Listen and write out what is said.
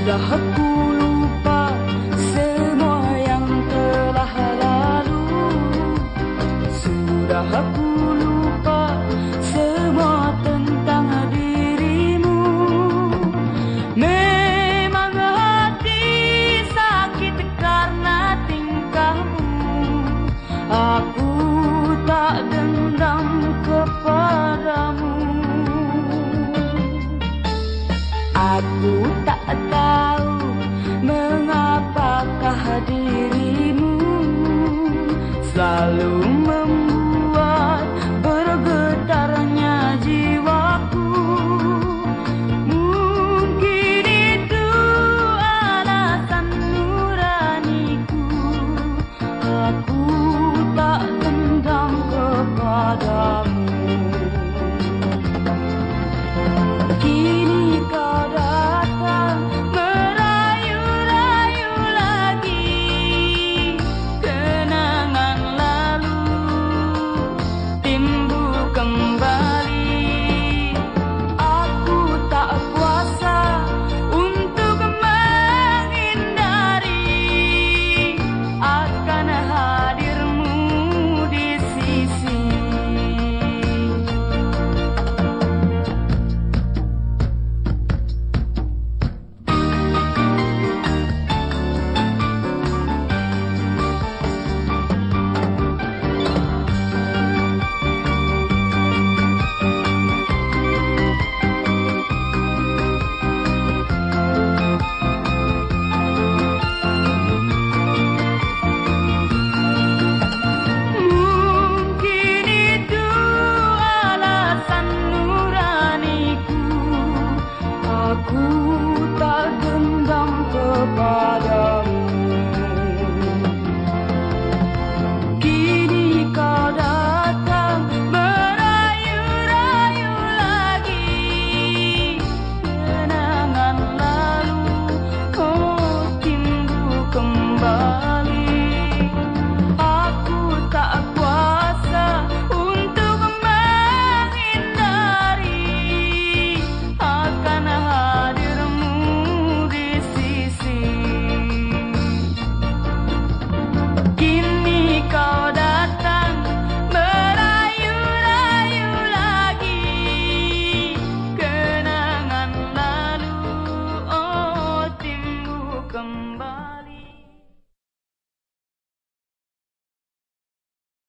Sudah aku lupa semua yang telah lalu. Sudah aku lupa semua tentang dirimu. Memang hati sakit karena tingkahmu. Aku tak dendam kepadamu. Aku tak tahu mengapakah dirimu selalu membuat bergetarnya jiwaku. Mungkin itu alasan nuraniku. Aku tak dendam kepadamu. Kini kau datang merayu-rayu lagi kenangan lalu timbul kembali. Aku tak kuasa untuk menghindari akan hadirmu di sisi. Mungkin itu alasan nuraniku. Aku